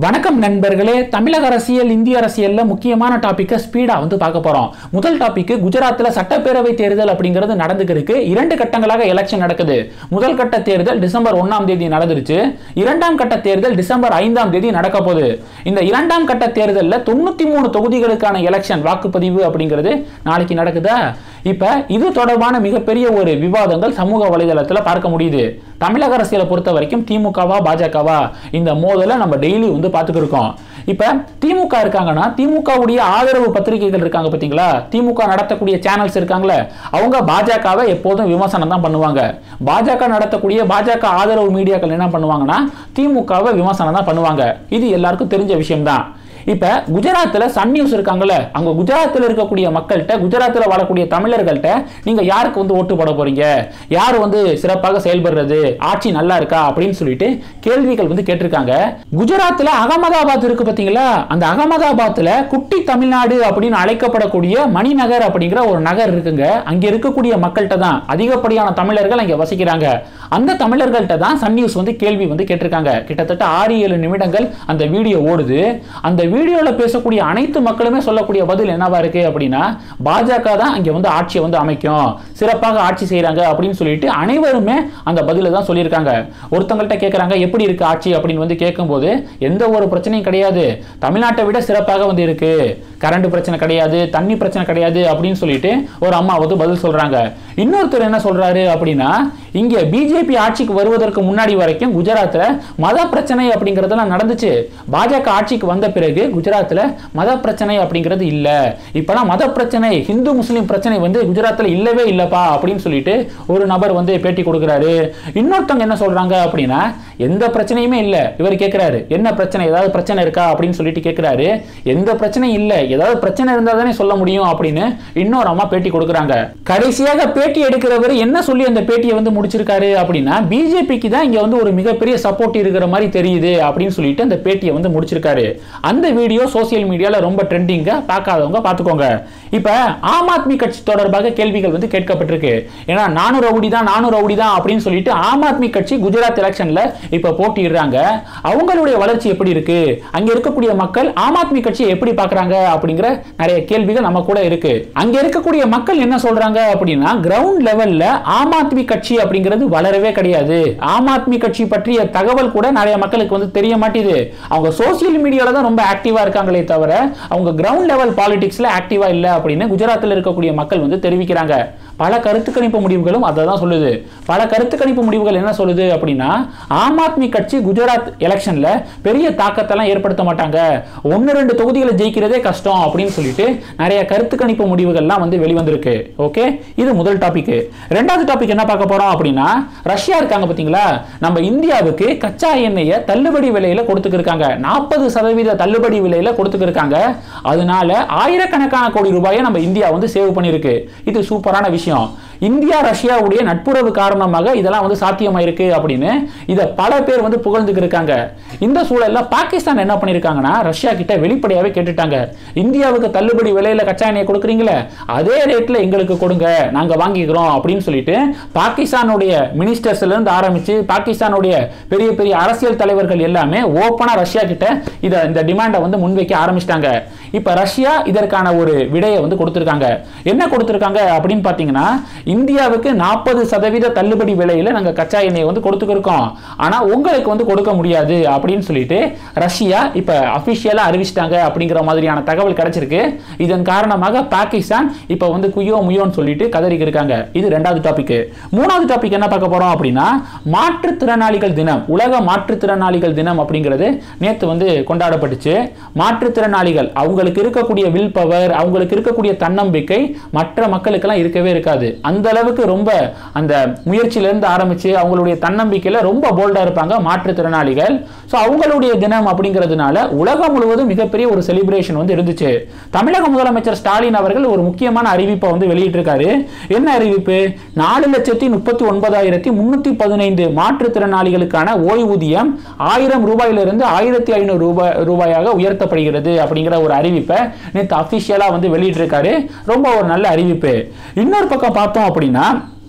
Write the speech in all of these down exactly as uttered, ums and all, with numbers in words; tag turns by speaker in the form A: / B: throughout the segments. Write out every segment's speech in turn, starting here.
A: வணக்கம் நண்பர்களே. தமிழக அரசியல் இந்திய அரசியல்ல முக்கியமான டாபிக்கை ஸ்பீடா வந்து பார்க்க போறோம். முதல் டாபிக், குஜராத்ல சட்டப்பேரவை தேர்தல் அப்படிங்கிறது நடந்துருக்கு. இரண்டு கட்டங்களாக எலெக்ஷன் நடக்குது. முதல் கட்ட தேர்தல் டிசம்பர் ஒன்னாம் தேதி நடந்துருச்சு. இரண்டாம் கட்ட தேர்தல் டிசம்பர் ஐந்தாம் தேதி நடக்க போகுது. இந்த இரண்டாம் கட்ட தேர்தலில் தொண்ணூத்தி மூணு தொகுதிகளுக்கான எலெக்ஷன் வாக்குப்பதிவு அப்படிங்கிறது நாளைக்கு நடக்குதா? இப்ப இது தொடர்பான மிகப்பெரிய ஒரு விவாதங்கள் சமூக வலைதளத்தில் பார்க்க முடியுது. தமிழக அரசியலை பொறுத்த வரைக்கும் திமுகவா பாஜகவா இந்த மோதலை நம்ம டெய்லி வந்து பார்த்துட்டு இருக்கோம். இப்ப திமுக இருக்காங்கன்னா திமுகவுடைய ஆதரவு பத்திரிகைகள் இருக்காங்க பாத்தீங்களா, திமுக நடத்தக்கூடிய சேனல்ஸ் இருக்காங்களே, அவங்க பாஜகவை எப்போதும் விமர்சனம் தான் பண்ணுவாங்க. பாஜக நடத்தக்கூடிய பாஜக ஆதரவு மீடியாக்கள் என்ன பண்ணுவாங்கன்னா திமுகவை விமர்சனம் தான் பண்ணுவாங்க. இது எல்லாருக்கும் தெரிஞ்ச விஷயம் தான். இப்ப குஜராத்ல சன் நியூஸ் இருக்காங்கல்ல, அங்க குஜராத்ல இருக்கக்கூடிய மக்கள்கிட்ட, குஜராத்ல வாழக்கூடிய தமிழர்கள்ட்ட நீங்க யாருக்கு வந்து ஓட்டு போட போறீங்க, யார் வந்து சிறப்பாக செயல்படுறது, ஆட்சி நல்லா இருக்கா அப்படின்னு சொல்லிட்டு கேள்விகள் வந்து கேட்டிருக்காங்க. குஜராத்ல அகமதாபாத் இருக்கு பாத்தீங்களா, அந்த அகமதாபாத்ல குட்டி தமிழ்நாடு அப்படின்னு அழைக்கப்படக்கூடிய மணிநகர் அப்படிங்கிற ஒரு நகர் இருக்குங்க. அங்க இருக்கக்கூடிய மக்கள்கிட்ட தான் அதிகப்படியான தமிழர்கள் அங்க வசிக்கிறாங்க. அந்த தமிழர்கள்ட்ட தான் சன் நியூஸ் வந்து கேள்வி வந்து கேட்டிருக்காங்க. கிட்டத்தட்ட ஆறு ஏழு நிமிடங்கள் அந்த வீடியோ ஓடுது. அந்த வீடியோல பேசக்கூடிய அனைத்து மக்களுமே சொல்லக்கூடிய பதில் என்னவா இருக்கு அப்படின்னா, பாஜக தான் இங்க வந்து ஆட்சியை வந்து அமைக்கும், சிறப்பாக ஆட்சி செய்யறாங்க அப்படின்னு சொல்லிட்டு அனைவருமே அந்த பதில தான் சொல்லியிருக்காங்க. ஒருத்தங்கள்ட்ட கேட்கறாங்க எப்படி இருக்கு ஆட்சி அப்படின்னு வந்து கேட்கும்போது, எந்த ஒரு பிரச்சனையும் கிடையாது, தமிழ்நாட்டை விட சிறப்பாக வந்து இருக்கு, கரண்ட் பிரச்சனை கிடையாது, தண்ணி பிரச்சனை கிடையாது அப்படின்னு சொல்லிட்டு ஒரு அம்மா வந்து பதில் சொல்றாங்க. இன்னொருத்தர் என்ன சொல்றாரு அப்படின்னா, இங்க பிஜேபி ஆட்சிக்கு வருவதற்கு முன்னாடி வரைக்கும் குஜராத்ல மத பிரச்சனை அப்படிங்கறதெல்லாம் நடந்துச்சு. பாஜக ஆட்சிக்கு வந்த பிறகு குஜராத்ல மத பிரச்சனை அப்படிங்கிறது இல்ல, இப்பெல்லாம் மத பிரச்சனை, இந்து முஸ்லிம் பிரச்சனை வந்து குஜராத்ல இல்லவே இல்லப்பா அப்படின்னு சொல்லிட்டு ஒரு நபர் வந்து பேட்டி கொடுக்கிறாரு. இன்னொருத்தவங்க என்ன சொல்றாங்க அப்படின்னா, எந்த பிரச்சனையுமே இல்ல. இவர் கேட்கிறாரு என்ன பிரச்சனை, ஏதாவது பிரச்சனை இருக்கா அப்படின்னு சொல்லிட்டு கேட்கிறாரு. எந்த பிரச்சனையும் இல்ல, ஏதாவது பிரச்சனை இருந்தா தானே சொல்ல முடியும் அப்படின்னு இன்னொரு அம்மா பேட்டி கொடுக்கறாங்க. கடைசியாக பேட்டி எடுக்கிறவர் என்ன சொல்லி அந்த பேட்டியை வந்து முடிச்சிருக்காரு அப்படின்னா, பிஜேபிக்கு தான் இங்க வந்து ஒரு மிகப்பெரிய சப்போர்ட் இருக்கிற மாதிரி தெரியுது அப்படின்னு சொல்லிட்டு அந்த பேட்டியை வந்து முடிச்சிருக்காரு. அந்த வீடியோ சோசியல் மீடியால ரொம்ப ட்ரெண்டிங்கா, பார்க்காதவங்க பார்த்துக்கோங்க. இப்ப ஆம் ஆத்மி கட்சி தொடர்பாக கேள்விகள் வந்து கேட்கப்பட்டிருக்கு. ஏன்னா நானூறு ரவுடி தான் நானூறு ரவுடி தான் அப்படின்னு சொல்லிட்டு ஆம் ஆத்மி கட்சி குஜராத் எலெக்ஷன்ல இப்ப போட்டியிடுறாங்க. அவங்களுடைய வளர்ச்சி எப்படி இருக்கு, அங்க இருக்கக்கூடிய மக்கள் ஆம் ஆத்மி கட்சியை எப்படி பார்க்கறாங்க அப்படிங்கிற நிறைய கேள்விகள் நம்ம கூட இருக்கு. அங்க இருக்கக்கூடிய மக்கள் என்ன சொல்றாங்க அப்படின்னா, கிரவுண்ட் லெவல்ல ஆம் ஆத்மி கட்சி அப்படிங்கிறது வளரவே கிடையாது. ஆம் ஆத்மி கட்சி பற்றிய தகவல் கூட நிறைய மக்களுக்கு வந்து தெரிய மாட்டேது. அவங்க சோசியல் மீடியால தான் ரொம்ப ஆக்டிவா இருக்காங்களே தவிர அவங்க கிரவுண்ட் லெவல் பாலிடிக்ஸ்ல ஆக்டிவா இல்ல அப்படின்னு குஜராத்ல இருக்கக்கூடிய மக்கள் வந்து தெரிவிக்கிறாங்க. பல கருத்து கணிப்பு முடிவுகளும் அதை தான் சொல்லுது. பல கருத்து கணிப்பு முடிவுகள் என்ன சொல்லுது அப்படின்னா, ஆம் ஆத்மி கட்சி குஜராத் எலெக்ஷன்ல பெரிய தாக்கத்தெல்லாம் ஏற்படுத்த மாட்டாங்க, ஒன்னு ரெண்டு தொகுதிகளை ஜெயிக்கிறதே கஷ்டம் அப்படின்னு சொல்லிட்டு நிறைய கருத்து கணிப்பு முடிவுகள்லாம் வந்து வெளிவந்திருக்கு. ஓகே, இது முதல் டாபிக். ரெண்டாவது டாபிக் என்ன பார்க்க போறோம் அப்படின்னா, ரஷ்யா இருக்காங்க பாத்தீங்களா, நம்ம இந்தியாவுக்கு கச்சா எண்ணெயை தள்ளுபடி விலையில கொடுத்துருக்காங்க. நாற்பது சதவீத தள்ளுபடி விலையில கொடுத்துருக்காங்க. அதனால ஆயிரக்கணக்கான கோடி ரூபாயை நம்ம இந்தியா வந்து சேவ் பண்ணிருக்கு. இது சூப்பரான விஷயம். இந்தியா ரஷ்யாவுடைய நட்புறவு காரணமாக இதெல்லாம் வந்து சாத்தியமாயிருக்கு அப்படின்னு இத பல பேர் வந்து புகழ்ந்துக்கு இருக்காங்க. இந்த சூழல்ல பாகிஸ்தான் என்ன பண்ணிருக்காங்கன்னா, ரஷ்யா கிட்ட வெளிப்படையாவே கேட்டுட்டாங்க, இந்தியாவுக்கு தள்ளுபடி விலையில கச்சா எண்ணெய் கொடுக்குறீங்களே அதே ரேட்ல எங்களுக்கு கொடுங்க, நாங்க வாங்கிக்கிறோம் அப்படின்னு சொல்லிட்டு பாகிஸ்தானுடைய மினிஸ்டர்ஸ்ல இருந்து ஆரம்பிச்சு பாகிஸ்தானுடைய பெரிய பெரிய அரசியல் தலைவர்கள் எல்லாமே ஓபனா ரஷ்யா கிட்ட இத இந்த டிமாண்டை வந்து முன்வைக்க ஆரம்பிச்சிட்டாங்க. இப்ப ரஷ்யா இதற்கான ஒரு விடையை வந்து கொடுத்திருக்காங்க. என்ன கொடுத்திருக்காங்க அப்படின்னு பாத்தீங்கன்னா, இந்தியாவுக்கு நாற்பது சதவீத தள்ளுபடி விலையில நாங்க கச்சா எண்ணெய் வந்து கொடுத்துருக்கோம், ஆனா உங்களுக்கு வந்து கொடுக்க முடியாது அப்படின்னு சொல்லிட்டு ரஷ்யா இப்ப அபிஷியலா அறிவிச்சிட்டாங்க அப்படிங்கிற மாதிரியான தகவல் கிடைச்சிருக்கு. இதன் காரணமாக பாகிஸ்தான் இப்ப வந்து குயோ முயோன்னு சொல்லிட்டு கதறிக்கு இருக்காங்க. இது ரெண்டாவது டாபிக். மூணாவது டாபிக் என்ன பார்க்க போறோம் அப்படின்னா, மாற்றுத்திறனாளிகள் தினம், உலக மாற்றுத்திறனாளிகள் தினம் அப்படிங்கிறது நேத்து வந்து கொண்டாடப்பட்டுச்சு. மாற்றுத்திறனாளிகள் அவங்களுக்கு இருக்கக்கூடிய வில் பவர், அவங்களுக்கு இருக்கக்கூடிய தன்னம்பிக்கை மற்ற மக்களுக்கெல்லாம் இருக்கவே இருக்காது. அந்த அளவுக்கு ரொம்ப அந்த முயற்சியில இருந்து ஆரம்பிச்சு அவங்களுடைய தன்னம்பிக்கையில ரொம்ப போல்டா இருப்பாங்க மாற்றுத்திறனாளிகள். சோ அவங்களுடைய தினம் அப்படிங்கிறதுனால உலகம் முழுவதும் மிகப்பெரிய ஒரு செலிப்ரேஷன் வந்து இருந்துச்சு. தமிழக முதலமைச்சர் ஸ்டாலின் அவர்கள் ஒரு முக்கியமான அறிவிப்பை வந்து வெளியிட்டிருக்காரு. என்ன அறிவிப்பு? நாலு லட்சத்தி முப்பத்தி ஒன்பதாயிரத்தி முன்னூத்தி பதினைந்து மாற்றுத்திறனாளிகளுக்கான ஓய்வூதியம் ஆயிரம் ரூபாயிலிருந்து ஆயிரத்தி ஐநூறு ரூபாய் ரூபாயாக உயர்த்தப்படுகிறது அப்படிங்கிற ஒரு அறிவிப்பை நேற்று அபிஷியலா வந்து வெளியிட்டிருக்காரு. ரொம்ப ஒரு நல்ல அறிவிப்பு. இன்னொரு பக்கம் பார்த்தோம் அப்படின்னா,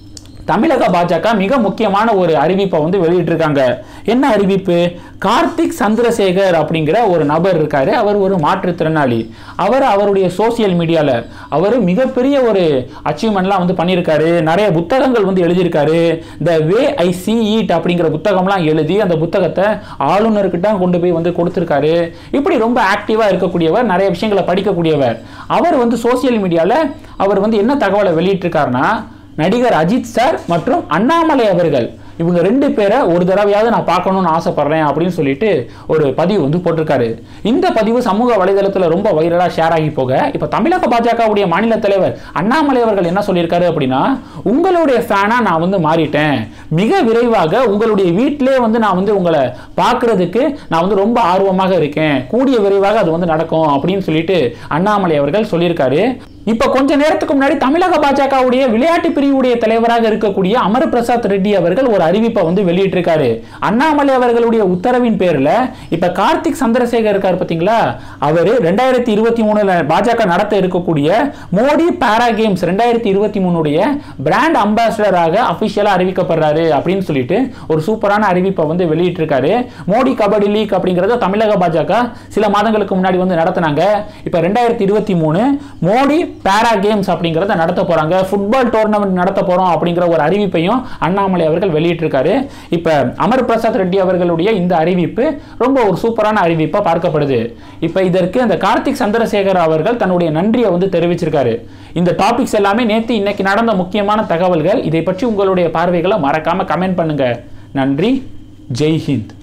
A: தமிழக பாஜக மிக முக்கியமான ஒரு அறிவிப்பை வந்து வெளியிட்டிருக்காங்க. என்ன அறிவிப்பு? கார்த்திக் சந்திரசேகர் அப்படிங்கிற ஒரு நபர் இருக்காரு. அவர் ஒரு மாற்றுத்திறனாளி. அவர் அவருடைய சோசியல் மீடியால அவர் மிகப்பெரிய ஒரு அச்சீவ்மெண்ட்லாம் வந்து பண்ணியிருக்காரு. நிறைய புத்தகங்கள் வந்து எழுதியிருக்காரு. த வே ஐ சி இட் அப்படிங்கிற புத்தகம்லாம் எழுதி அந்த புத்தகத்தை ஆளுநர்கிட்ட கொண்டு போய் வந்து கொடுத்திருக்காரு. இப்படி ரொம்ப ஆக்டிவா இருக்கக்கூடியவர், நிறைய விஷயங்களை படிக்கக்கூடியவர். அவர் வந்து சோசியல் மீடியால அவர் வந்து என்ன தகவலை வெளியிட்டிருக்காருன்னா, நடிகர் அஜித் சார் மற்றும் அண்ணாமலை அவர்கள் இவங்க ரெண்டு பேரை ஒரு தடவையாவது நான் பார்க்கணும்னு ஆசைப்படுறேன் அப்படின்னு சொல்லிட்டு ஒரு பதிவு வந்து போட்டிருக்காரு. இந்த பதிவு சமூக வலைதளத்தில் ரொம்ப வைரலா ஷேர் ஆகி போக இப்ப தமிழக பாஜகவுடைய மாநில தலைவர் அண்ணாமலை அவர்கள் என்ன சொல்லியிருக்காரு அப்படின்னா, உங்களுடைய ஃபேனா நான் வந்து மாறிட்டேன். மிக விரைவாக உங்களுடைய வீட்டிலே வந்து நான் வந்து உங்களை பார்க்கறதுக்கு நான் வந்து ரொம்ப ஆர்வமாக இருக்கேன். கூடிய விரைவாக அது வந்து நடக்கும் அப்படின்னு சொல்லிட்டு அண்ணாமலை அவர்கள் சொல்லியிருக்காரு. இப்ப கொஞ்ச நேரத்துக்கு முன்னாடி தமிழக பாஜகவுடைய விளையாட்டு பிரிவுடைய தலைவராக இருக்கக்கூடிய அமர் பிரசாத் ரெட்டி அவர்கள் ஒரு அறிவிப்பை வந்து வெளியிட்டிருக்காரு. அண்ணாமலை அவர்களுடைய உத்தரவின் பேர்ல இப்ப கார்த்திக் சந்திரசேகர் இருக்கார் பாத்தீங்களா, அவரு ரெண்டாயிரத்தி இருபத்தி மூணுல பாஜக நடத்த இருக்கக்கூடிய மோடி பாரா கேம்ஸ் ரெண்டாயிரத்தி இருபத்தி மூணுடைய பிராண்ட் அம்பாசிடராக அபிஷியலா அறிவிக்கப்படுறாரு அப்படின்னு சொல்லிட்டு ஒரு சூப்பரான அறிவிப்பை வந்து வெளியிட்டிருக்காரு. மோடி கபடி லீக் அப்படிங்கறத தமிழக பாஜக சில மாதங்களுக்கு முன்னாடி வந்து நடத்தினாங்க. இப்ப ரெண்டாயிரத்தி இருபத்தி மூணு மோடி பாரா கேம்ஸ் அப்படிங்கறத நடத்த போறாங்க, ஃபுட்பால் டோர்னமெண்ட் நடத்த போறோம் அப்படிங்கிற ஒரு அறிவிப்பையும் அண்ணாமலை அவர்கள் வெளியிட்டிருக்காரு. இப்ப அமர் பிரசாத் ரெட்டி அவர்களுடைய இந்த அறிவிப்பு ரொம்ப ஒரு சூப்பரான அறிவிப்பா பார்க்கப்படுது. இப்ப இதற்கு அந்த கார்த்திக் சந்திரசேகர் அவர்கள் தன்னுடைய நன்றியை வந்து தெரிவிச்சிருக்காரு. இந்த டாபிக்ஸ் எல்லாமே நேத்து இன்னைக்கு நடந்த முக்கியமான தகவல்கள். இதை பற்றி உங்களுடைய பார்வைகளை மறக்காம கமெண்ட் பண்ணுங்க. நன்றி. ஜெய் ஹிந்த்.